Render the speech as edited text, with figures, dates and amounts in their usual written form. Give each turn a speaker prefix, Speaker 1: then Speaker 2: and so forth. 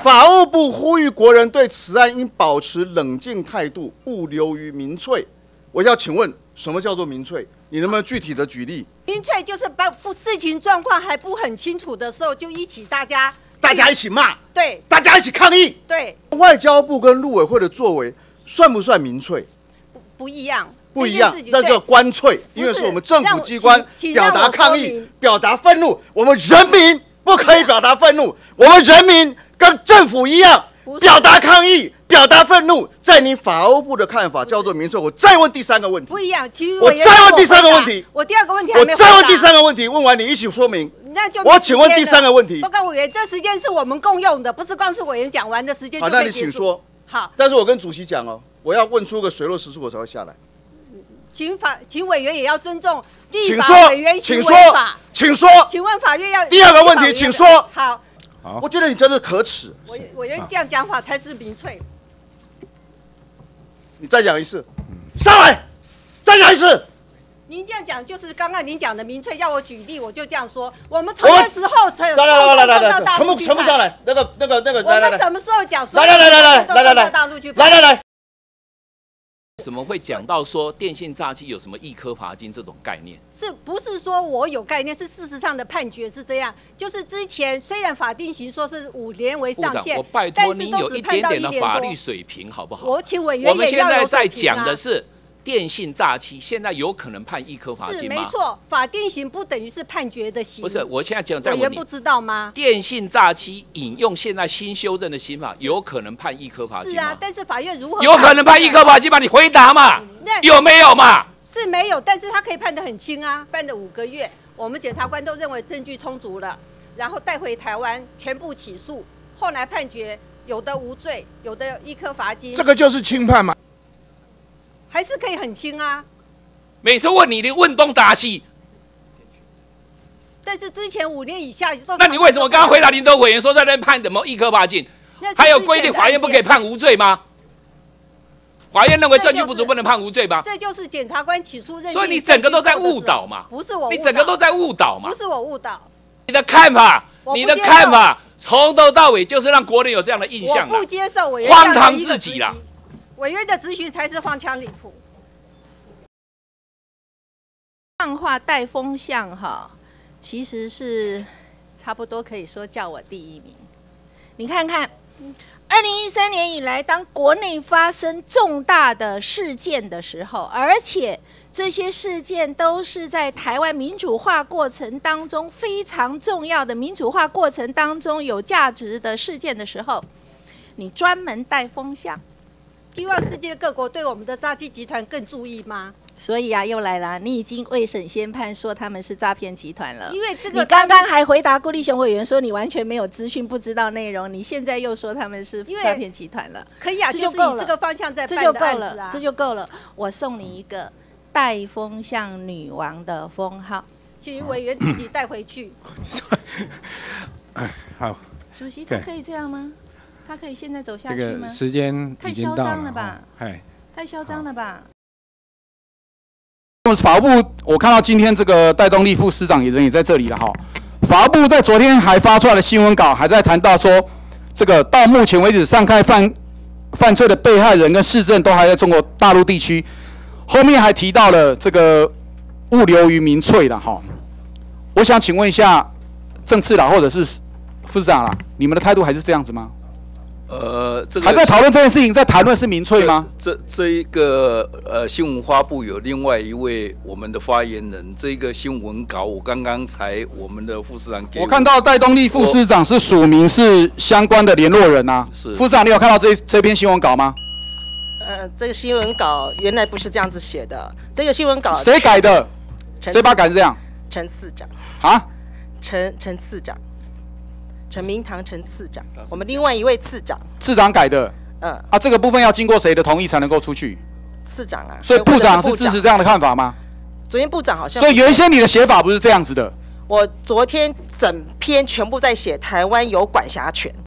Speaker 1: 法务部呼吁国人对此案应保持冷静态度，勿流于民粹。我要请问，什么叫做民粹？你能不能具体的举例？
Speaker 2: 民粹就是把事情状况还不很清楚的时候，就一起大家
Speaker 1: 一起骂，
Speaker 2: 对，
Speaker 1: 大家一起抗议。
Speaker 2: 对，
Speaker 1: 外交部跟陆委会的作为算不算民粹？
Speaker 2: 不一样。
Speaker 1: 不一样，那叫官粹，因为是我们政府机关表达抗议、表达愤怒，我们人民不可以表达愤怒，我们人民跟政府一样表达抗议、表达愤怒，在你法务部的看法叫做民粹。我再问第三个问题，
Speaker 2: 不一样，其实
Speaker 1: 我再问第三个问题，
Speaker 2: 我第二个问题还没
Speaker 1: 我再问第三个问题，问完你一起说明。
Speaker 2: 那就
Speaker 1: 我请问第三个问题，
Speaker 2: 报告委员，这时间是我们共用的，不是光是委员讲完的时间就可以结束。好，
Speaker 1: 那你请说。
Speaker 2: 好，
Speaker 1: 但是我跟主席讲哦，我要问出个水落石出，我才会下来。
Speaker 2: 请委员也要尊重立法委员行为法。
Speaker 1: 请说。
Speaker 2: 请问法院要
Speaker 1: 第二个问题，请说。
Speaker 2: 好。
Speaker 1: 我觉得你真的可耻。
Speaker 2: 委员这样讲法才是民粹。
Speaker 1: 你再讲一次，上来，再讲一次。
Speaker 2: 您这样讲就是刚刚您讲的民粹，要我举例我就这样说。我们从那时候才有
Speaker 1: 来，全部上来，那个，
Speaker 2: 我们什么时候讲？
Speaker 1: 来。
Speaker 3: 怎么会讲到说电信诈欺有什么一颗罚金这种概念？
Speaker 2: 是不是说我有概念？是事实上的判决是这样。就是之前虽然法定刑说是5年为上限，
Speaker 3: 我拜托您有一点点的法律水平好不好？
Speaker 2: 我请委员也要有水平啊。
Speaker 3: 我们现在在讲的是电信诈欺，现在有可能判1颗罚金吗？
Speaker 2: 是没错，法定刑不等于是判决的刑。
Speaker 3: 不是，我现在讲在
Speaker 2: 委员不知道吗？
Speaker 3: 电信诈欺引用现在新修正的刑法，有可能判1颗罚金吗？
Speaker 2: 是啊，但是法院如何？
Speaker 3: 有可能判1颗罚金吗？你回答嘛。有没有嘛？
Speaker 2: 是没有，但是他可以判得很轻啊，判了5个月。我们检察官都认为证据充足了，然后带回台湾全部起诉，后来判决有的无罪，有的1颗罚金。
Speaker 4: 这个就是轻判吗？
Speaker 2: 还是可以很轻啊。
Speaker 3: 每次问你的问东答西，
Speaker 2: 但是之前5年以下，
Speaker 3: 那你为什么刚刚回答林州委员说在那判什么1颗罚金？还有规定法院不可以判无罪吗？法院认为证据不足不能判无罪吗？
Speaker 2: 这就是检察官起诉认定。
Speaker 3: 所以你整个都在误导嘛？
Speaker 2: 不是我误导，
Speaker 3: 你整个都在误导嘛？
Speaker 2: 不是我误导。
Speaker 3: 你的看法，从头到尾就是让国人有这样的印象。
Speaker 2: 我不接受委员
Speaker 3: 荒唐至极啦！
Speaker 2: 委员的质询才是荒腔离谱。
Speaker 5: 漫画带风向哈，其实是差不多可以说叫我第1名。你看看。2013年以来，当国内发生重大的事件的时候，而且这些事件都是在台湾民主化过程当中非常重要的民主化过程当中有价值的事件的时候，你专门带风向，
Speaker 2: 希望世界各国对我们的诈欺集团更注意吗？
Speaker 5: 所以啊，又来了，你已经未审先判说他们是诈骗集团了。
Speaker 2: 因为这个，
Speaker 5: 你刚刚还回答顾立雄委员说你完全没有资讯，不知道内容，你现在又说他们是诈骗集团了。
Speaker 2: 可以啊，
Speaker 5: 这就够了，
Speaker 2: 就是以这个方向在办
Speaker 5: 的
Speaker 2: 案子啊，
Speaker 5: 这就够了。我送你一个带风向女王的封号，
Speaker 2: 请委员自己带回去。
Speaker 4: 好，
Speaker 5: 主席，他可以这样吗？他可以现在走下去吗？
Speaker 4: 这个时间已经到了，
Speaker 5: 太嚣张了吧？
Speaker 4: 太
Speaker 5: 嚣张了吧？
Speaker 6: 法务部，我看到今天这个戴东立副司长人也在这里了哈。法务部在昨天还发出来的新闻稿，还在谈到说，这个到目前为止上开犯罪的被害人跟市政都还在中国大陆地区，后面还提到了这个物流于民粹了哈。我想请问一下政次长或者是副司长啦，你们的态度还是这样子吗？
Speaker 7: 这个
Speaker 6: 还在讨论这件事情，在谈论是民粹吗？
Speaker 7: 这一个新闻发布有另外一位我们的发言人，这个新闻稿我刚刚才我们的副司长给我
Speaker 6: 看到戴东立副司长是署名是相关的联络人啊。是副司长，你有看到这篇新闻稿吗？
Speaker 8: 这个新闻稿原来不是这样子写的，这个新闻稿
Speaker 6: 谁改的？谁把它改成这样？
Speaker 8: 陈次长
Speaker 6: 啊？
Speaker 8: 陈次长。陈明堂陈次长，我们另外一位次长，
Speaker 6: 次长改的，这个部分要经过谁的同意才能够出去？
Speaker 8: 次长啊，
Speaker 6: 所以部长是支持这样的看法吗？
Speaker 8: 昨天部长好像，
Speaker 6: 所以原先你的写法不是这样子的。
Speaker 8: 我昨天整篇全部在写台湾有管辖权，